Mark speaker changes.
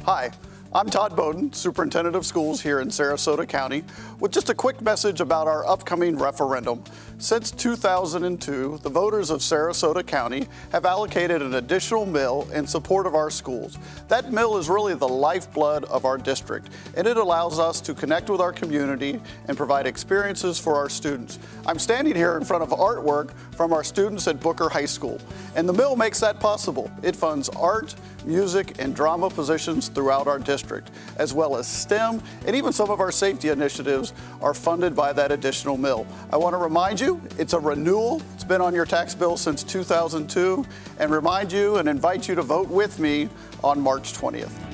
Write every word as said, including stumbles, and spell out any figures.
Speaker 1: Hi, I'm Todd Bowden, Superintendent of Schools here in Sarasota County, with just a quick message about our upcoming referendum. Since two thousand two, the voters of Sarasota County have allocated an additional mill in support of our schools. That mill is really the lifeblood of our district, and it allows us to connect with our community and provide experiences for our students. I'm standing here in front of artwork from our students at Booker High School, and the mill makes that possible. It funds art, music, and drama positions throughout our district, as well as STEM, and even some of our safety initiatives are funded by that additional mill. I want to remind you, it's a renewal. It's been on your tax bill since two thousand two, and remind you and invite you to vote with me on March twentieth.